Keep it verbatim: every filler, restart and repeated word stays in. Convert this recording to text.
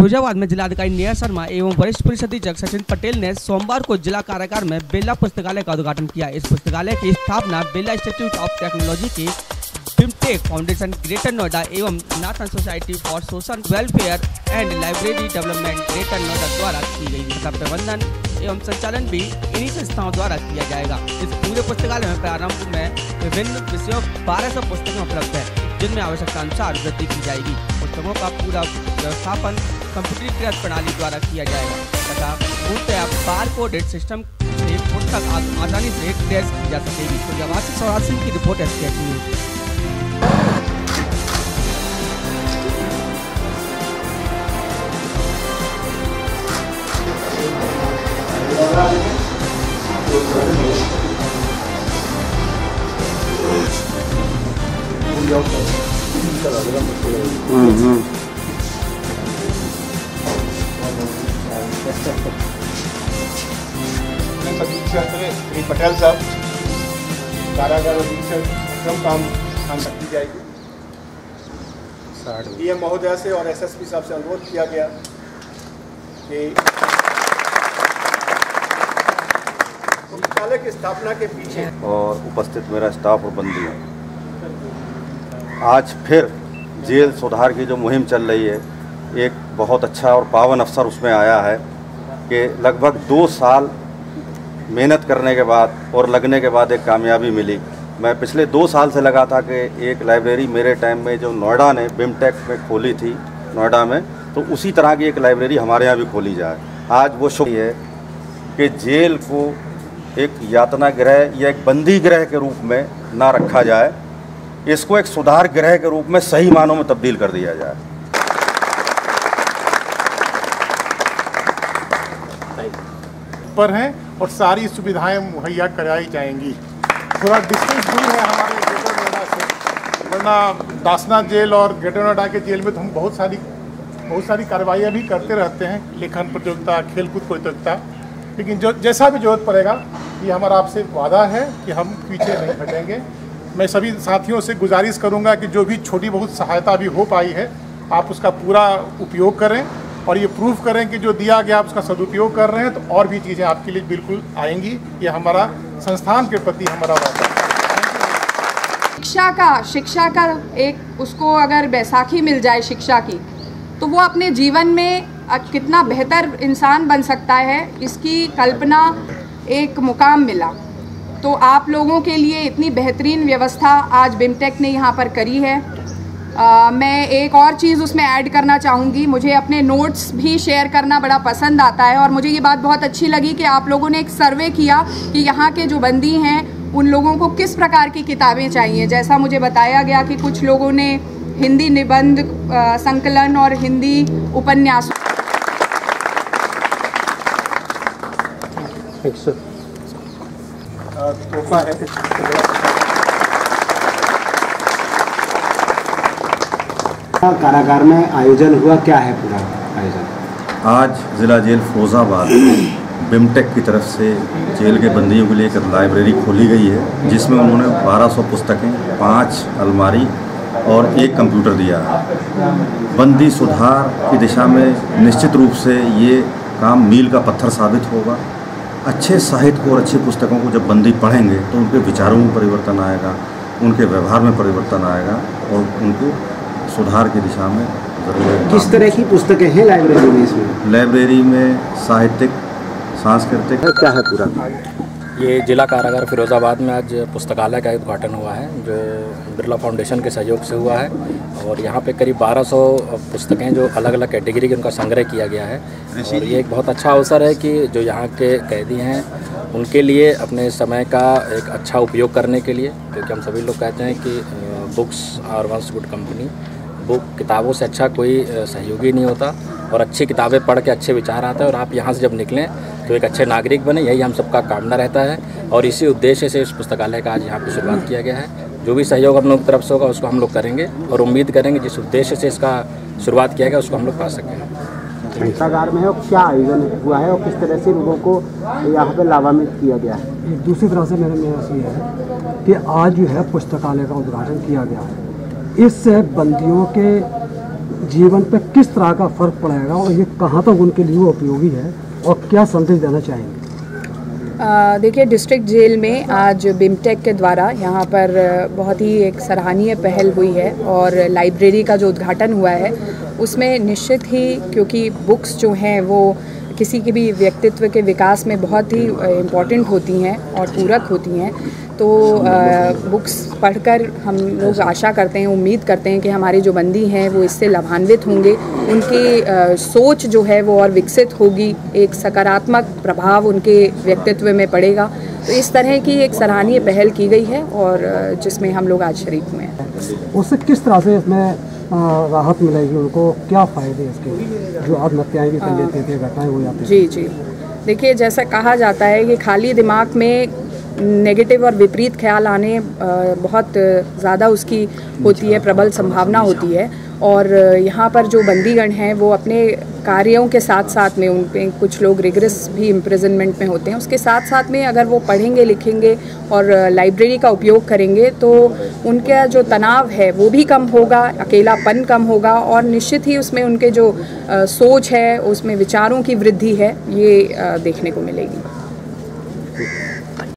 फिरोजाबाद में जिलाधिकारी नेहा शर्मा एवं वरिष्ठ पुलिस अधीक्षक सचिन पटेल ने सोमवार को जिला कारागार में बिरला पुस्तकालय का उद्घाटन किया। इस पुस्तकालय की स्थापना बिरला इंस्टीट्यूट ऑफ टेक्नोलॉजी के बिमटेक फाउंडेशन ग्रेटर नोएडा एवं Nathan society for social welfare and library development greater Noida द्वारा की गई। इसका प्रबंधन एवं संचालन भी इन्हीं संस्थाओं द्वारा किया जाएगा। इस पूरे पुस्तकालय में प्रारंभ में विभिन्न विषयों बारह सौ पुस्तकें उपलब्ध है, जिनमें आवश्यकता अनुसार वृद्धि की जाएगी। पुस्तकों का पूरा व्यवस्थापन कंप्यूटरीकृत प्रणाली द्वारा किया जाएगा तथा पूर्णतया बार कोडेड सिस्टम से पुस्तक आसानी से ट्रेस की जा सकेगी। फिरोजाबाद से सौराज सिंह की रिपोर्ट है। अधीक्षक श्री पटेल साहब कारागार अधीक्षक काम काम रखी जाएगी। डीएम महोदय से और एसएसपी साहब से अनुरोध किया गया कि पुस्तकालय की स्थापना के पीछे और उपस्थित मेरा स्टाफ और बंदी, आज फिर जेल सुधार की जो मुहिम चल रही है, एक बहुत अच्छा और पावन अवसर उसमें आया है कि लगभग दो साल मेहनत करने के बाद और लगने के बाद एक कामयाबी मिली। मैं पिछले दो साल से लगा था कि एक लाइब्रेरी मेरे टाइम में जो नोएडा ने बिमटेक में खोली थी नोएडा में, तो उसी तरह की एक लाइब्रेरी हमारे यहाँ भी खोली जाए। आज वो शुभ है कि जेल को एक यातना गृह या एक बंदी गृह के रूप में ना रखा जाए, इसको एक सुधार गृह के रूप में सही मानों में तब्दील कर दिया जाए। पर हैं और सारी सुविधाएं मुहैया कराई जाएंगी। थोड़ा डिस्टेंस दूर है हमारे ग्रेटर नोएडा से, वरना दासना जेल और ग्रेटर नोएडा के जेल में तो हम बहुत सारी बहुत सारी कार्रवाइयाँ भी करते रहते हैं, लेखन प्रतियोगिता, खेलकूद प्रतियोगिता, लेकिन जो जैसा भी जरूरत पड़ेगा, ये हमारा आपसे वादा है कि हम पीछे नहीं हटेंगे। मैं सभी साथियों से गुजारिश करूंगा कि जो भी छोटी बहुत सहायता भी हो पाई है, आप उसका पूरा उपयोग करें और ये प्रूफ करें कि जो दिया गया आप उसका सदुपयोग कर रहे हैं, तो और भी चीज़ें आपके लिए बिल्कुल आएंगी। ये हमारा संस्थान के प्रति हमारा वादा है। शिक्षा का शिक्षा का एक उसको अगर बैसाखी मिल जाए शिक्षा की, तो वो अपने जीवन में कितना बेहतर इंसान बन सकता है, इसकी कल्पना एक मुकाम मिला। तो आप लोगों के लिए इतनी बेहतरीन व्यवस्था आज बिमटेक ने यहाँ पर करी है। आ, मैं एक और चीज़ उसमें ऐड करना चाहूँगी। मुझे अपने नोट्स भी शेयर करना बड़ा पसंद आता है और मुझे ये बात बहुत अच्छी लगी कि आप लोगों ने एक सर्वे किया कि यहाँ के जो बंदी हैं उन लोगों को किस प्रकार की किताबें चाहिए। जैसा मुझे बताया गया कि कुछ लोगों ने हिंदी निबंध आ, संकलन और हिंदी उपन्यास। तोहफा है। कारागार में आयोजन हुआ, क्या है पूरा आयोजन? आज जिला जेल फिरोजाबाद बिमटेक की तरफ से जेल के बंदियों के लिए एक लाइब्रेरी खोली गई है, जिसमें उन्होंने बारह सौ पुस्तकें, पाँच अलमारी और एक कंप्यूटर दिया है। बंदी सुधार की दिशा में निश्चित रूप से ये काम मील का पत्थर साबित होगा। अच्छे साहित्य को और अच्छी पुस्तकों को जब बंदी पढ़ेंगे तो उनके विचारों में परिवर्तन आएगा, उनके व्यवहार में परिवर्तन आएगा और उनको सुधार की दिशा में जरूर। किस तरह की पुस्तकें हैं लाइब्रेरी में? इसमें लाइब्रेरी में साहित्यिक, सांस्कृतिक क्या है पूरा? ये जिला कारागार फिरोजाबाद में आज पुस्तकालय का उद्घाटन हुआ है, जो बिरला फाउंडेशन के सहयोग से हुआ है और यहाँ पे करीब बारह सौ पुस्तकें जो अलग अलग कैटेगरी के उनका संग्रह किया गया है। और ये एक बहुत अच्छा अवसर है कि जो यहाँ के कैदी हैं उनके लिए अपने समय का एक अच्छा उपयोग करने के लिए, क्योंकि हम सभी लोग कहते हैं कि books are once good company. Book किताबों से अच्छा कोई सहयोगी नहीं होता और अच्छी किताबें पढ़ के अच्छे विचार आते हैं और आप यहाँ से जब निकलें तो एक अच्छे नागरिक बने, यही हम सबका कामना रहता है। और इसी उद्देश्य से इस पुस्तकालय का आज यहाँ पर शुरुआत किया गया है। जो भी सहयोग हम लोग की तरफ से होगा उसको हम लोग करेंगे और उम्मीद करेंगे जिस उद्देश्य से इसका शुरुआत किया गया उसको हम लोग पा सकें। ग्रंथागार में है, क्या आयोजन हुआ है और किस तरह से लोगों को यहाँ पे लाभान्वित किया गया है? दूसरी तरह से मेरा मेरा ये है कि आज जो है पुस्तकालय का उद्घाटन किया गया है। इससे बंदियों के जीवन पे किस तरह का फ़र्क पड़ेगा और ये कहाँ तक उनके लिए उपयोगी है और क्या संदेश देना चाहेंगे? देखिए, डिस्ट्रिक्ट जेल में आज बिमटेक के द्वारा यहाँ पर बहुत ही एक सराहनीय पहल हुई है और लाइब्रेरी का जो उद्घाटन हुआ है उसमें निश्चित ही, क्योंकि बुक्स जो हैं वो किसी के भी व्यक्तित्व के विकास में बहुत ही इम्पॉर्टेंट होती हैं और पूरक होती हैं, तो बुक्स पढ़कर हम लोग आशा करते हैं, उम्मीद करते हैं कि हमारे जो बंदी हैं वो इससे लाभान्वित होंगे, उनकी आ, सोच जो है वो और विकसित होगी, एक सकारात्मक प्रभाव उनके व्यक्तित्व में पड़ेगा। तो इस तरह की एक सराहनीय पहल की गई है और जिसमें हम लोग आज शरीक हुए हैं। उससे किस तरह से इसमें राहत मिलेगी उनको, क्या फ़ायदे इसके, जो आत्महत्याएँ भी कर लेते थे, घटनाएँ हो जाती हैं? जी जी, देखिए, जैसा कहा जाता है कि खाली दिमाग में नेगेटिव और विपरीत ख्याल आने बहुत ज़्यादा उसकी होती है, प्रबल संभावना होती है। और यहाँ पर जो बंदीगण हैं वो अपने कार्यों के साथ साथ में, उन पे कुछ लोग रिग्रेस भी इम्प्रिजनमेंट में होते हैं, उसके साथ साथ में अगर वो पढ़ेंगे लिखेंगे और लाइब्रेरी का उपयोग करेंगे तो उनका जो तनाव है वो भी कम होगा, अकेलापन कम होगा और निश्चित ही उसमें उनके जो आ, सोच है, उसमें विचारों की वृद्धि है, ये आ, देखने को मिलेगी।